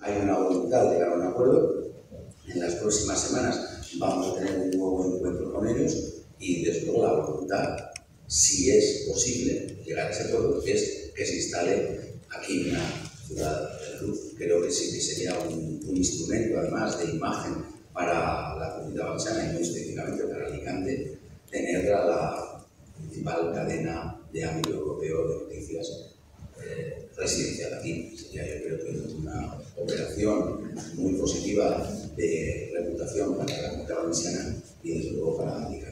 hay una voluntad de llegar a un acuerdo. En las próximas semanas vamos a tener un nuevo encuentro con ellos y desde luego la voluntad, si es posible llegar a ese acuerdo, es que se instale aquí una ciudad de la luz. Creo que sí que sería un instrumento, además, de imagen para la Comunidad Valenciana y no específicamente para Alicante, tener la principal cadena de ámbito europeo de noticias residencial aquí. Sería, yo creo que una operación muy positiva de reputación para la Comunidad Valenciana y desde luego para Alicante.